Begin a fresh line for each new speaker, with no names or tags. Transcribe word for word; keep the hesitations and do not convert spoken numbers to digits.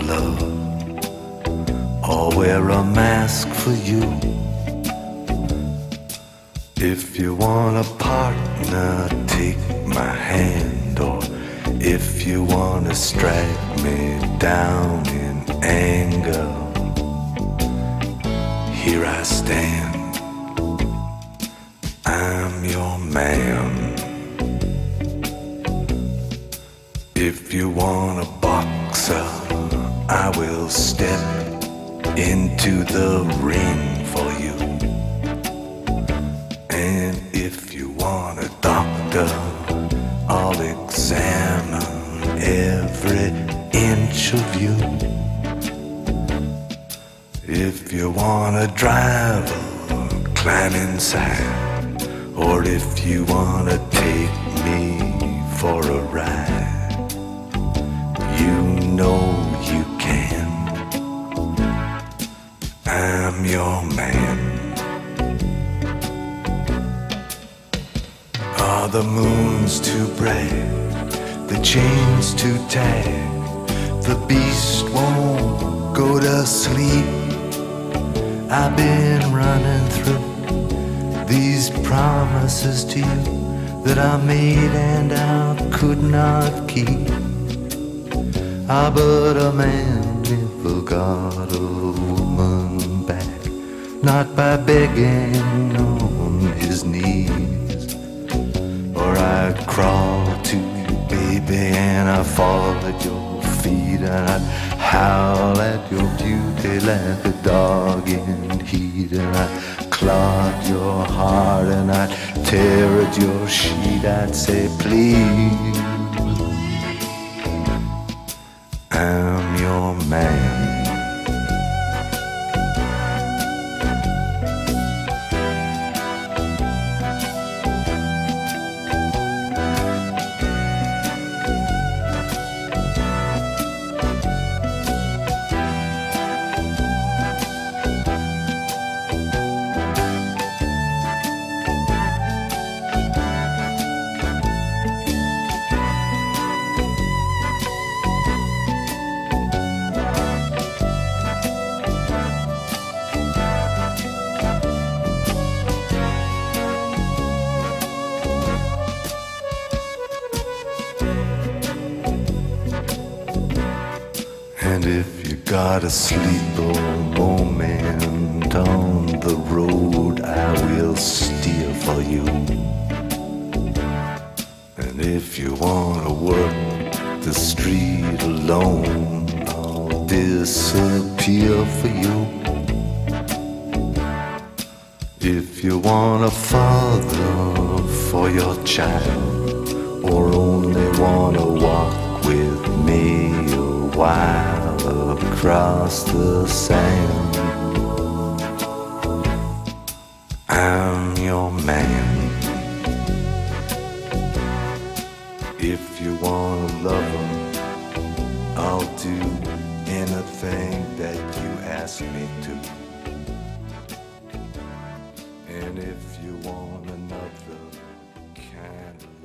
love or wear a mask for you. If you want a partner, take my hand, or if you want to strike me down in anger, here I stand, I'm your man. If you want a boxer, I will step into the ring for you. And if you want a doctor, I'll examine every inch of you. If you want a driver, climb inside, or if you want to take me for a ride, you know you can. I'm your man. Are the moons too bright, the chains too tight, the beast won't go to sleep? I've been running through these promises to you that I made and I could not keep. Ah, but a man never got a woman back, not by begging on his knees. Or I'd crawl to you, baby, and I'd fall at your feet, and I'd howl at your beauty like a dog in heat, and I'd claw at your heart, and I'd tear at your sheet. I'd say, please, I'm your man. And if you got a sleeper moment on the road, I will steer for you. And if you wanna work the street alone, I'll disappear for you. If you want a father for your child, or only wanna walk with me a while across the sand, I'm your man. If you wanna love him, I'll do anything that you ask me to. And if you want another kind of